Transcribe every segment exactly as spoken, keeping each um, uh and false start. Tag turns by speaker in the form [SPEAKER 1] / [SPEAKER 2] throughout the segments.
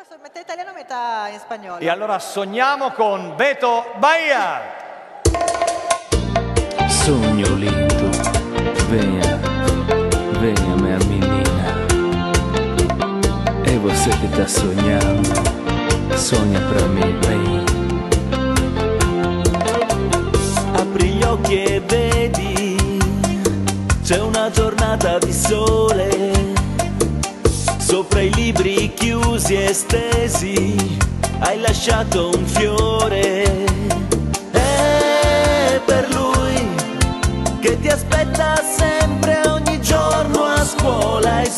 [SPEAKER 1] sono metà italiano, metà in spagnolo.
[SPEAKER 2] E allora sogniamo con Beto Bahia.
[SPEAKER 3] Sonho lindo, venha, venha minha menina. É você que tá sonhando, sonha pra mim, vem.
[SPEAKER 4] Apri gli occhi e vedi, c'è una giornata di sole. Sopra i libri chiusi e stesi, hai lasciato un fiore. È per lui che ti aspetta sempre ogni giorno a scuola e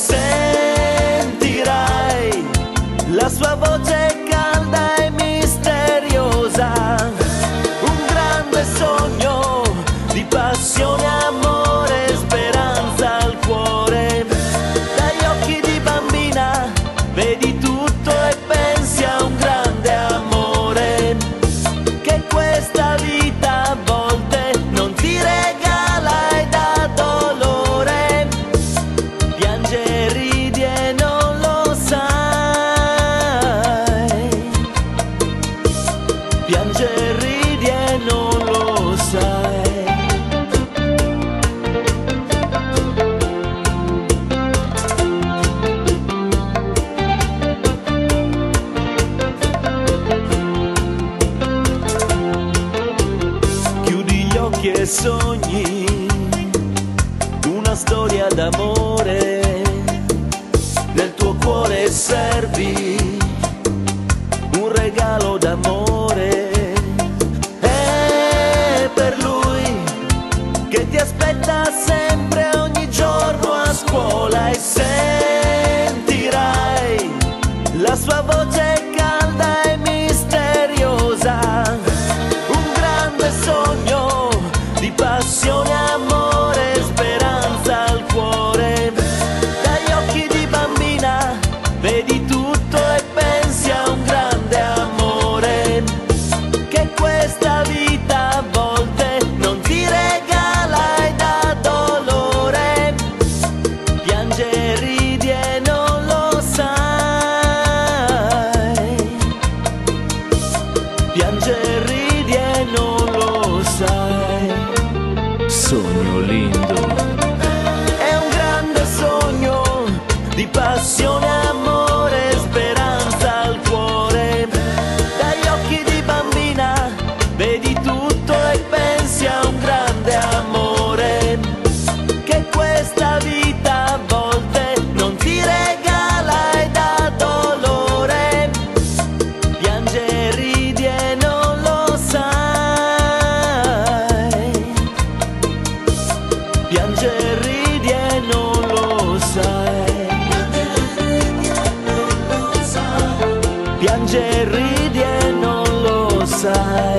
[SPEAKER 4] sentirai la sua voce calda e misteriosa. Un grande sogno di passione, amore e speranza al cuore. Dagli occhi di bambina vedi tutto e pensi a un grande amore che questa vita a volte non ti regala e dà dolore. Piange e ridi e non lo sai. Piange e ridi e non lo sai. Che sogni una storia d'amore, nel tuo cuore servi un regalo d'amore. È per lui che ti aspetta sempre ogni giorno a scuola e sentirai la sua voce calda e misteriosa. Un grande sogno di passione, amore e speranza al cuore. Dagli occhi di bambina vedi tutto e pensi a un grande amore che questa vita a volte non ti regala e dà dolore. Piange e ridi e non lo sai. Piange e ridi e non lo sai.
[SPEAKER 3] Sonho lindo,
[SPEAKER 4] è un grande sogno di passione, amore e speranza al cuore. Dagli occhi di bambina vedi tutto e pensi a un grande amore che questa vita a volte non ti regala e dà dolore. Piange e ridi e non lo sai. Piange e ridi e non lo sai. Piange e ridi e non lo sai.